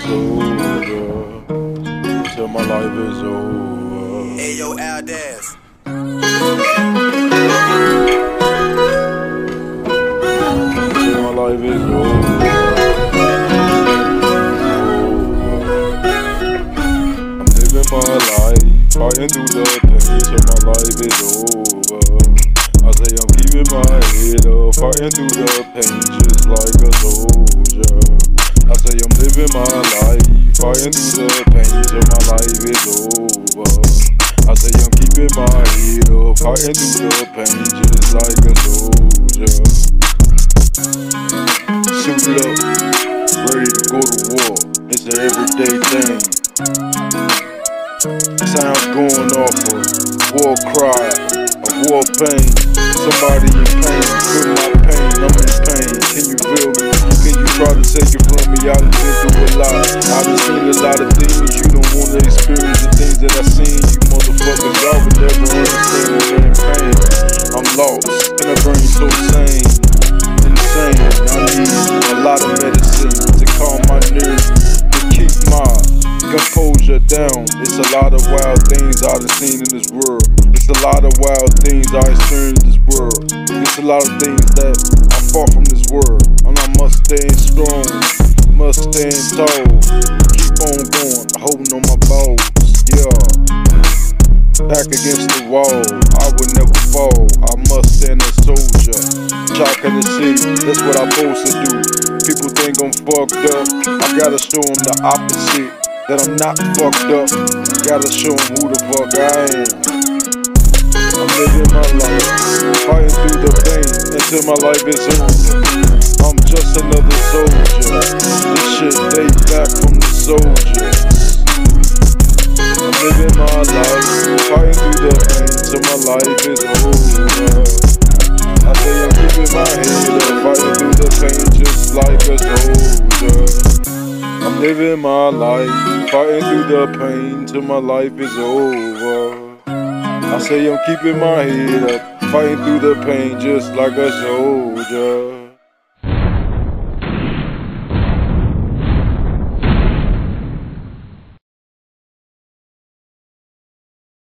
soldier, till my life is over. Hey yo, Aldaz. Till my life is over. I'm living my life, fighting through the pain till my life is over. I say I'm keeping my head up, fighting through the pain just like a soldier. I say I'm living my life, fighting through the pain till my life is over. I say I'm keeping my head up, fighting through the pain just like a soldier. Suited up, ready to go to war, it's an everyday thing. Sounds going off a war cry, a war pain. Somebody in pain, feel my pain, I'm in pain. Can you feel me? Can you try to take it from me? I done been through a lot, I done seen a lot of things. You don't wanna experience the things that I seen. You motherfuckers, y'all would never understand it in pain. I'm lost, and my brain so sane, insane. I need a lot of medicine to calm my nerves, to keep my composure down. It's a lot of wild things I done seen in this world. It's a lot of wild things I experienced in this world. It's a lot of things that I fought from this world. And I must stand strong, must stand tall. Keep on going, holding on my balls, yeah. Back against the wall, I would never fall. I must stand a soldier. Chalk in the city, that's what I'm supposed to do. People think I'm fucked up, I gotta show them the opposite. That I'm not fucked up, gotta show them who the fuck I am. I'm living my life, fighting through the pain until my life is over. I'm just another soldier, this shit dates back from the soldiers. I'm living my life, fighting through the pain till my life is over. I say I'm keeping my head up, fighting through the pain just like a soldier. I'm living my life, fighting through the pain till my life is over. I say I'm keeping my head up, fighting through the pain just like a soldier.